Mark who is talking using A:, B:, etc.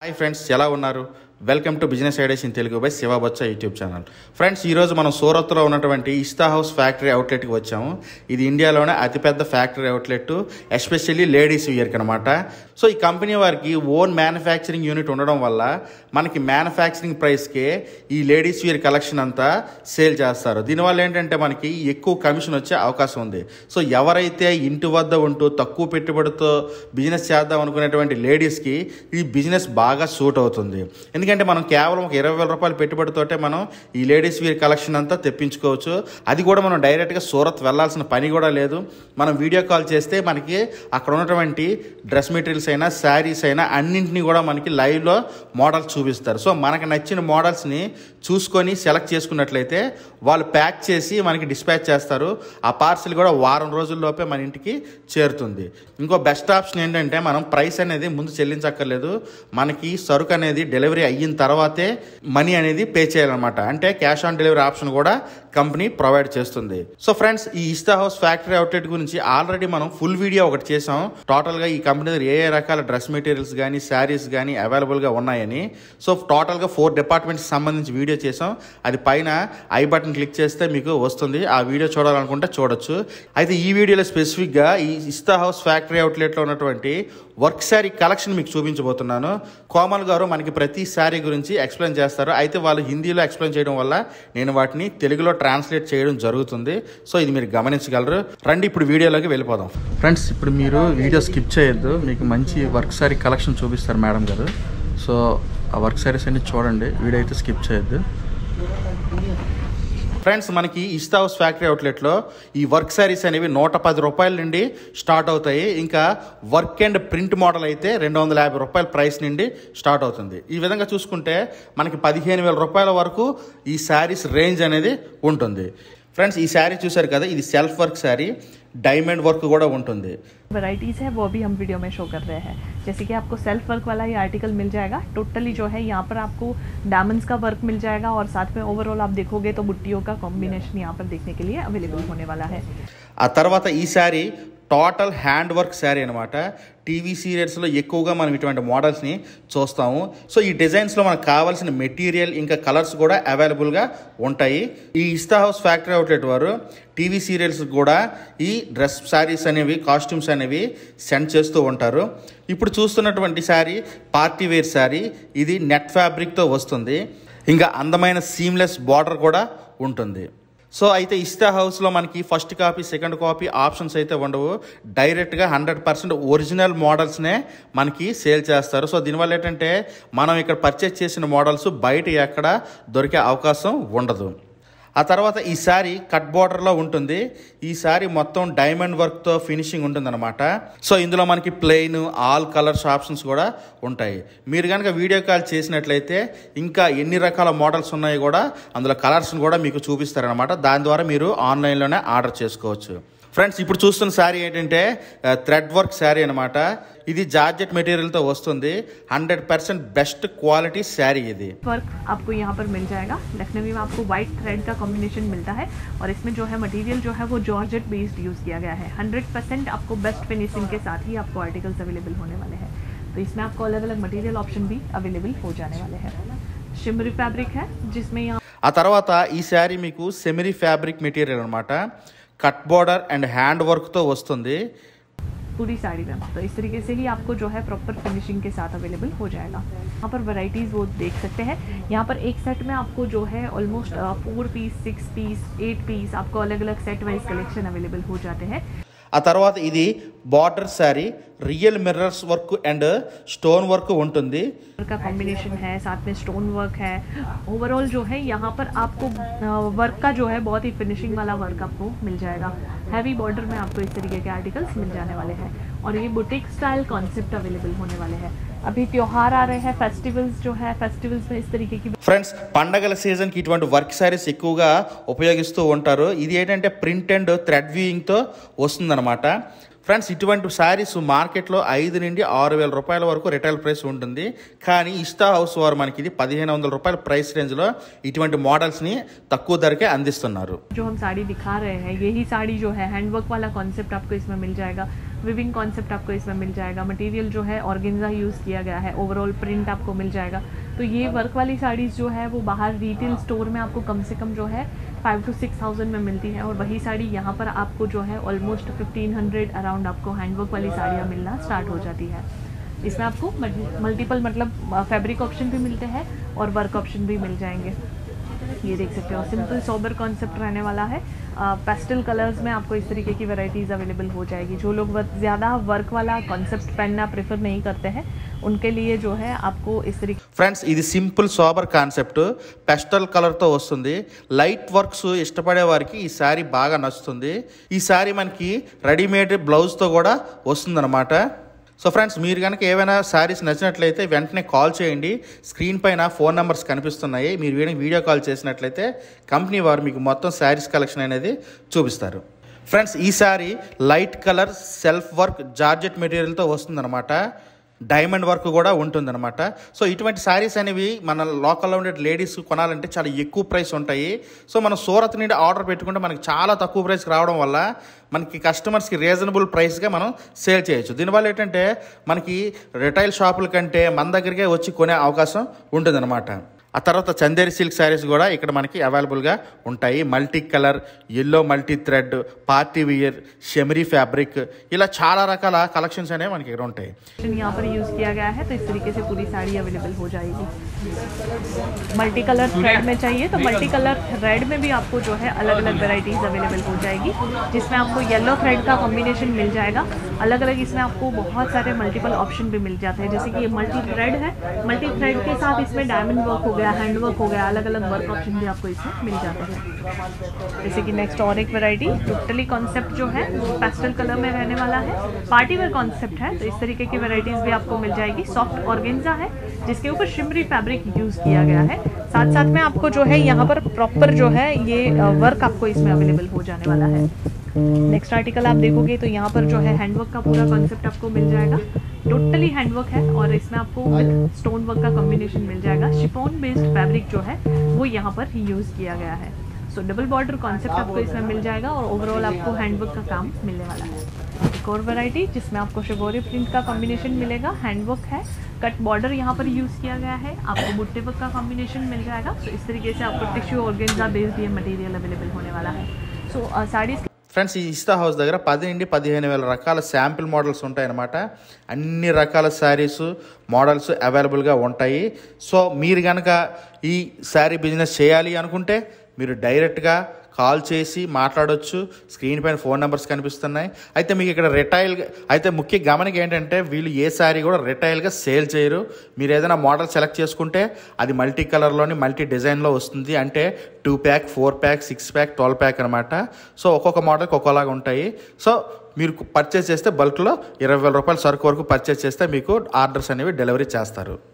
A: Hi friends, ఎలా ఉన్నారు? Welcome to business ideas in Telugu by Shiva Botsa YouTube channel. Friends, ఈరోజు మనం సూరత్లో ఉన్నటువంటి ఇస్తా హౌస్ ఫ్యాక్టరీ అవుట్లెట్కి వచ్చాము. ఇది ఇండియాలోనే అతిపెద్ద ఫ్యాక్టరీ అవుట్లెట్, ఎస్పెషల్లీ లేడీస్ వేర్కి అనమాట. సో ఈ కంపెనీ వారికి ఓన్ మ్యానుఫ్యాక్చరింగ్ యూనిట్ ఉండడం వల్ల మనకి మ్యానుఫ్యాక్చరింగ్ ప్రైస్కే ఈ లేడీస్ వేర్ కలెక్షన్ అంతా సేల్ చేస్తారు. దీనివల్ల ఏంటంటే మనకి ఎక్కువ కమిషన్ వచ్చే అవకాశం ఉంది. సో ఎవరైతే ఇంటి వద్ద ఉంటూ తక్కువ పెట్టుబడితో బిజినెస్ చేద్దాం అనుకునేటువంటి లేడీస్కి ఈ బిజినెస్ బాగా సూట్ అవుతుంది. ఎందుకంటే మనం కేవలం ఒక 20,000 రూపాయలు పెట్టుబడితోటే మనం ఈ లేడీస్ వేర్ కలెక్షన్ అంతా తెప్పించుకోవచ్చు. అది కూడా మనం డైరెక్ట్గా సూరత్ వెళ్లాల్సిన పని కూడా లేదు. మనం వీడియో కాల్ చేస్తే మనకి అక్కడ ఉన్నటువంటి డ్రెస్ మెటీరియల్స్ అయినా శారీస్ అయినా అన్నింటినీ కూడా మనకి లైవ్లో మోడల్స్ చూపిస్తారు. సో మనకు నచ్చిన మోడల్స్ని చూసుకొని సెలెక్ట్ చేసుకున్నట్లయితే వాళ్ళు ప్యాక్ చేసి మనకి డిస్పాచ్ చేస్తారు. ఆ పార్సిల్ కూడా వారం రోజుల్లోపే మన ఇంటికి చేరుతుంది. ఇంకో బెస్ట్ ఆప్షన్ ఏంటంటే మనం ప్రైస్ అనేది ముందు చెల్లించక్కర్లేదు. మనకి సరుకు అనేది డెలివరీ అయిన తర్వాతే మనీ అనేది పే చేయాలన్నమాట. అంటే క్యాష్ ఆన్ డెలివరీ ఆప్షన్ కూడా కంపెనీ ప్రొవైడ్ చేస్తుంది. సో ఫ్రెండ్స్, ఈ ఇస్తా హౌస్ ఫ్యాక్టరీ అవుట్లెట్ గురించి ఆల్రెడీ మనం ఫుల్ వీడియో ఒకటి చేసాం. టోటల్గా ఈ కంపెనీ దగ్గర ఏ రకాల డ్రెస్ మెటీరియల్స్ కానీ శారీస్ కానీ అవైలబుల్గా ఉన్నాయని. సో టోటల్గా 4 డిపార్ట్మెంట్స్ సంబంధించి వీడియో చేసాం. అది పైన ఐ బటన్ క్లిక్ చేస్తే మీకు వస్తుంది. ఆ వీడియో చూడాలనుకుంటే చూడొచ్చు. అయితే ఈ వీడియోలో స్పెసిఫిక్గా ఈ ఇస్తా హౌస్ ఫ్యాక్టరీ అవుట్లెట్లో ఉన్నటువంటి వర్క్ శారీ కలెక్షన్ మీకు చూపించబోతున్నాను. కోమల్ గారు మనకి ప్రతి శారీ గురించి ఎక్స్ప్లెయిన్ చేస్తారు. అయితే వాళ్ళు హిందీలో ఎక్స్ప్లెయిన్ చేయడం వల్ల నేను వాటిని తెలుగులో ట్రాన్స్లేట్ చేయడం జరుగుతుంది. సో ఇది మీరు గమనించగలరు. రండి ఇప్పుడు వీడియోలోకి వెళ్ళిపోదాం. ఫ్రెండ్స్, ఇప్పుడు మీరు వీడియో స్కిప్ చేయొద్దు. మీకు మంచి వర్క్ శారీ కలెక్షన్ చూపిస్తారు మేడం గారు. సో ఆ వర్క్ శారీస్ అన్ని చూడండి, వీడియో అయితే స్కిప్ చేయొద్దు. ఫ్రెండ్స్, మనకి ఇస్తా హౌస్ ఫ్యాక్టరీ అవుట్లెట్లో ఈ వర్క్ శారీస్ అనేవి 110 రూపాయల నుండి స్టార్ట్ అవుతాయి. ఇంకా వర్క్ అండ్ ప్రింట్ మోడల్ అయితే 250 రూపాయల ప్రైస్ నుండి స్టార్ట్ అవుతుంది. ఈ విధంగా చూసుకుంటే మనకి 15,000 రూపాయల వరకు ఈ శారీస్ రేంజ్ అనేది ఉంటుంది. ఫ్రెండ్స్, ఈ శారీ చూసారు కదా, ఇది self work sari, diamond work కూడా ఉంటుంది.
B: वैराइटीज़ है वो भी हम वीडियो में शो कर रहे हैं. जैसे कि आपको सेल्फ वर्क वाला ही आर्टिकल मिल जाएगा. टोटली जो है यहाँ पर आपको डायमंड्स का वर्क मिल जाएगा और साथ में ओवरऑल आप देखोगे तो बुट्टियों का कॉम्बिनेशन यहाँ पर देखने के लिए अवेलेबल होने वाला है.
A: ఆ తర్వాత ఈ sari total hand work sari అనమాట. టీవీ సీరియల్స్లో ఎక్కువగా మనం ఇటువంటి మోడల్స్ని చూస్తాము. సో ఈ డిజైన్స్లో మనకు కావాల్సిన మెటీరియల్ ఇంకా కలర్స్ కూడా అవైలబుల్గా ఉంటాయి. ఈ ఇస్తా హౌస్ ఫ్యాక్టరీ అవుట్లెట్ వారు టీవీ సీరియల్స్ కూడా ఈ డ్రెస్ శారీస్ అనేవి, కాస్ట్యూమ్స్ అనేవి సెండ్ చేస్తూ ఉంటారు. ఇప్పుడు చూస్తున్నటువంటి శారీ పార్టీ వేర్ శారీ. ఇది నెట్ ఫ్యాబ్రిక్తో వస్తుంది. ఇంకా అందమైన సీమ్లెస్ బార్డర్ కూడా ఉంటుంది. సో అయితే ఇస్తా హౌస్లో మనకి first copy, second copy options అయితే ఉండవు. డైరెక్ట్గా 100% ఒరిజినల్ మోడల్స్నే మనకి సేల్ చేస్తారు. సో దీనివల్ల ఏంటంటే మనం ఇక్కడ పర్చేస్ చేసిన మోడల్స్ బయట ఎక్కడ దొరికే అవకాశం ఉండదు. ఆ తర్వాత ఈ శారీ కట్ బార్డర్లో ఉంటుంది. ఈ శారీ మొత్తం డైమండ్ వర్క్తో ఫినిషింగ్ ఉంటుందన్నమాట. సో ఇందులో మనకి ప్లెయిన్, ఆల్ కలర్స్ ఆప్షన్స్ కూడా ఉంటాయి. మీరు కనుక వీడియో కాల్ చేసినట్లయితే ఇంకా ఎన్ని రకాల మోడల్స్ ఉన్నాయో కూడా అందులో కలర్స్ని కూడా మీకు చూపిస్తారనమాట. దాని ద్వారా మీరు ఆన్లైన్లోనే ఆర్డర్ చేసుకోవచ్చు. ఫ్రెండ్స్, ఇప్పుడు చూస్తున్న శారీ ఏంటంటే థ్రెడ్ వర్క్ శారీ అనమాట. ఇది జార్జెట్ మెటీరియల్తో వస్తుంది. 100% బెస్ట్ క్వాలిటీ శారీ ఇది.
B: वर्क आपको यहाँ पर मिल जाएगा. लखनवी में आपको व्हाइट थ्रेड का कॉम्बिनेशन मिलता है और इसमें जो है मटेरियल जो है वो जॉर्जेट बेस्ड यूज़ किया गया है. 100% आपको बेस्ट फिनिशिंग के साथ ही आपको आर्टिकल्स अवेलेबल होने वाले हैं. तो इसमें आपको अलग अलग मटेरियल ऑप्शन भी अवेलेबल हो जाने वाले हैं. शिमरी फैब्रिक है जिसमें यहाँ
A: ఆ తర్వాత ఈ శారీ మీకు సెమరీ ఫ్యాబ్రిక్ మెటీరియల్ అనమాట. కట్ బోర్డర్ అండ్ హ్యాండ్ వర్క్తో వస్తుంది
B: पूरी साड़ी में. तो इस तरीके से ही आपको जो है प्रॉपर फिनिशिंग के साथ अवेलेबल हो जाएगा. यहाँ पर वैरायटीज़ वो देख सकते हैं. यहाँ पर एक सेट में आपको जो है ऑलमोस्ट 4 पीस, 6 पीस, 8 पीस आपको अलग अलग सेट वाइज कलेक्शन अवेलेबल हो जाते हैं.
A: ఆ తర్వాత ఇది border sari, real mirrors work and stone work ఉంటుంది.
B: का कॉम्बिनेशन है, साथ में स्टोन वर्क है. ओवरऑल जो है यहाँ पर आपको वर्क का जो है बहुत ही फिनिशिंग वाला वर्क आपको मिल जाएगा. हैवी बॉर्डर में आपको इस तरीके के आर्टिकल्स मिल जाने वाले हैं और ये बुटीक स्टाइल कॉन्सेप्ट अवेलेबल होने वाले हैं. अभी त्योहार आ रहे हैं, फेस्टिवल्स जो है, फेस्टिवल्स में इस तरीके की
A: ఫ్రెండ్స్, పండగల సీజన్కి ఇటువంటి వర్క్ శారీస్ ఎక్కువగా ఉపయోగిస్తూ ఉంటారు. ఇది ఏంటంటే ప్రింట్ అండ్ థ్రెడ్ వీవింగ్తో వస్తుందన్నమాట. ఫ్రెండ్స్, ఇటువంటి శారీస్ మార్కెట్లో 5 నుండి 6,000 రూపాయల వరకు రిటైల్ ప్రైస్ ఉంటుంది. కానీ ఇస్తా హౌస్ వారు మనకి ఇది 1,500 రూపాయల ప్రైస్ రేంజ్లో ఇటువంటి మోడల్స్ని తక్కువ ధరకే అందిస్తున్నారు.
B: जो हम साड़ी दिखा रहे हैं, यही साड़ी जो है हैंडवर्क वाला कॉन्सेप्ट आपको इसमें मिल जाएगा. विविंग कॉन्सेप्ट आपको इसमें मिल जाएगा। मटेरियल जो है ऑर्गेन्जा यूज़ किया गया है, ओवरऑल प्रिंट आपको मिल जाएगा। तो ये वर्क वाली साड़ीज़ जो है वो बाहर रिटेल स्टोर में आपको कम से कम जो है 5,000 to 6,000 में मिलती है, और वही साड़ी यहाँ पर आपको जो है ऑलमोस्ट 1500 अराउंड आपको हैंडवर्क वाली साड़ियाँ मिलना स्टार्ट हो जाती है। इसमें आपको मल्टीपल मतलब फैब्रिक ऑप्शन भी मिलते हैं और वर्क ऑप्शन भी मिल जाएंगे। ये देख सकते हो सिंपल सोबर कॉन्सेप्ट रहने वाला है। पेस्टल कलर्स में आपको इस तरीके की वैरायटीज़ अवेलेबल हो जाएगी। जो लोग ज़्यादा वर्क वाला कॉन्सेप्ट पहनना प्रेफर नहीं करते हैं उनके लिए जो है आपको इस तरीके
A: ఫ్రెండ్స్ ఇది సింపుల్ సోబర్ కాన్సెప్ట్ పెస్టల్ కలర్తో వస్తుంది. లైట్ వర్క్స్ ఇష్టపడే వారికి ఈ శారీ బాగా నచ్చుతుంది. ఈ శారీ మనకి రెడీమేడ్ బ్లౌజ్తో కూడా వస్తుందన్నమాట. సో ఫ్రెండ్స్ మీరు కనుక ఏమైనా శారీస్ నచ్చినట్లయితే వెంటనే కాల్ చేయండి. స్క్రీన్ పైన ఫోన్ నెంబర్స్ కనిపిస్తున్నాయి. మీరు వీడియో కాల్ చేసినట్లయితే కంపెనీ వారు మీకు మొత్తం శారీస్ కలెక్షన్ అనేది చూపిస్తారు. ఫ్రెండ్స్ ఈ sari light colour self work georgette మెటీరియల్తో వస్తుందన్నమాట. డైమండ్ వర్క్ కూడా ఉంటుందన్నమాట. సో ఇటువంటి శారీస్ అనేవి మన లోకల్లో ఉండే లేడీస్ కొనాలంటే చాలా ఎక్కువ ప్రైస్ ఉంటాయి. సో మనం సూరత్ నుండి ఆర్డర్ పెట్టుకుంటే మనకి చాలా తక్కువ ప్రైస్కి రావడం వల్ల మనకి కస్టమర్స్కి రీజనబుల్ ప్రైస్గా మనం సేల్ చేయొచ్చు. దీనివల్ల ఏంటంటే మనకి రిటైల్ షాపుల కంటే మన దగ్గరికే వచ్చి కొనే అవకాశం ఉంటుందన్నమాట. ఆ తర్వాత చందేరి సిల్క్ శారీస్ కూడా ఇక్కడ మనకి అవైలబుల్గా ఉంటాయి. Multi colour, yellow multi thread, party wear, shimmery fabric, ఇలా చాలా రకాల కలెక్షన్స్ అనేవి మనకి ఇక్కడ ఉంటాయి.
B: यहाँ पर यूज़ किया गया है तो इस तरीके से पूरी साड़ी अवेलेबल हो जाएगी। मल्टी कलर थ्रेड में चाहिए तो मल्टी कलर थ्रेड में भी आपको जो है अलग अलग वेराइटीज़ अवेलेबल हो जाएगी, जिसमें आपको येलो थ्रेड का कॉम्बिनेशन मिल जाएगा। अलग अलग इसमें आपको बहुत सारे मल्टीपल ऑप्शन भी मिल जाते हैं, जैसे कि ये मल्टी थ्रेड है, मल्टी थ्रेड के साथ इसमें डायमंड वर्क हो गया, हैंड वर्क हो गया, अलग अलग वर्क ऑप्शन भी आपको इसमें मिल जाते हैं। जैसे कि नेक्स्ट और एक वैरायटी टोटली कॉन्सेप्ट जो है पेस्टल कलर में रहने वाला है, पार्टी वेयर कॉन्सेप्ट है, तो इस तरीके की वैरायटीज़ भी आपको मिल जाएगी। सॉफ्ट ऑर्गेन्जा है जिसके ऊपर शिमरी फैब्रिक यूज़ किया गया है। साथ साथ में आपको जो है यहाँ पर प्रॉपर जो है ये वर्क आपको इसमें अवेलेबल हो जाने वाला है। नेक्स्ट आर्टिकल आप देखोगे तो यहाँ पर जो है हैंडवर्क का पूरा कॉन्सेप्ट आपको मिल जाएगा। टोटली हैंडवर्क है और इसमें आपको विद स्टोन वर्क का कॉम्बिनेशन मिल जाएगा। शिफॉन बेस्ड फैब्रिक जो है वो यहाँ पर यूज़ किया गया है। सो डबल बॉर्डर कॉन्सेप्ट आपको इसमें मिल जाएगा और ओवरऑल आपको हैंडवर्क का काम मिलने वाला है। एक और वैरायटी जिसमें आपको शिगोरी प्रिंट का कॉम्बिनेशन मिलेगा, हैंडवर्क है, कट बॉर्डर यहाँ पर यूज़ किया गया है, आपको बुट्टे वर्क का कॉम्बिनेशन मिल जाएगा। सो इस तरीके से आपको टिश्यू ऑर्गेन्जा बेस्ड ये मटेरियल अवेलेबल होने वाला है। सो साड़ीज़
A: ఫ్రెండ్స్ ఈ ఇస్తా హౌస్ దగ్గర 10 నుండి 15,000 రకాల శాంపిల్ మోడల్స్ ఉంటాయన్నమాట. అన్ని రకాల శారీస్ మోడల్స్ అవైలబుల్గా ఉంటాయి. సో మీరు కనుక ఈ శారీ బిజినెస్ చేయాలి అనుకుంటే మీరు డైరెక్ట్గా కాల్ చేసి మాట్లాడవచ్చు. స్క్రీన్ పైన ఫోన్ నెంబర్స్ కనిపిస్తున్నాయి. అయితే మీకు ఇక్కడ రిటైల్ అయితే ముఖ్య గమనిక ఏంటంటే వీళ్ళు ఏ శారీ కూడా రిటైల్గా సేల్ చేయరు. మీరు ఏదైనా మోడల్ సెలెక్ట్ చేసుకుంటే అది మల్టీ కలర్లోని మల్టీ డిజైన్లో వస్తుంది. అంటే 2 ప్యాక్, 4 ప్యాక్, 6 ప్యాక్, 12 ప్యాక్ అనమాట. సో ఒక్కొక్క మోడల్కి ఒక్కోలాగా ఉంటాయి. సో మీరు పర్చేస్ చేస్తే బల్క్లో 20,000 రూపాయల సరుకు వరకు పర్చేస్ చేస్తే మీకు ఆర్డర్స్ అనేవి డెలివరీ చేస్తారు.